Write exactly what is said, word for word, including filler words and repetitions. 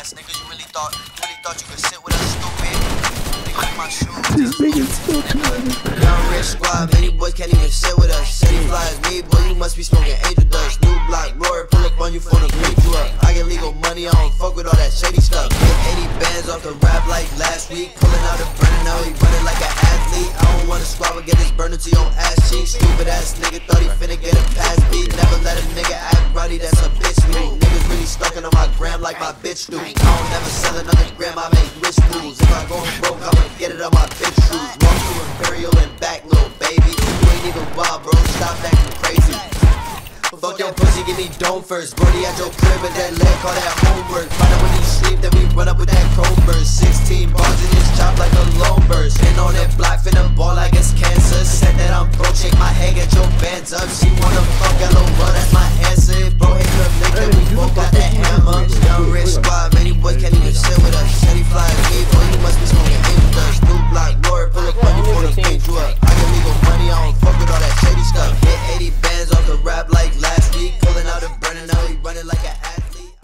ass niggas, you really thought, you really thought you could sit with us, stupid. Nigga, in my shoes. This nigga's still trying. Young rich squad, many boys can't even sit with us. City flies me, boy, you must be smoking angel dust. New block, Rory, pull up on you for the beat you up. I get legal money, I don't fuck with all that shady stuff. Get eighty bands off the rap like last week. Pulling out a burner, now he running like an athlete. I don't wanna squad, but get this burner to your ass cheek. Stupid ass nigga thought he finna get a pass beat. Never let a nigga act rowdy, that's a bitch move. Niggas really stalking on my gram like my bitch do. I don't never sell another gram, I make rich moves. If I go broke, I'ma get it on my bitch shoes. Walk through Imperial and back, little baby. You ain't even wild, bro, stop acting crazy. Fuck your pussy, give me dome first. Brody at your crib with that leg, call that homework. Find out when you sleep, then we run up with that chrome burst. Sixteen bars in this chop like a lone burst. Been on that block, finna ball like it's cancer. Said that I'm broke, shake my head, get your bands up. She wanna fuck, hello, bro, that's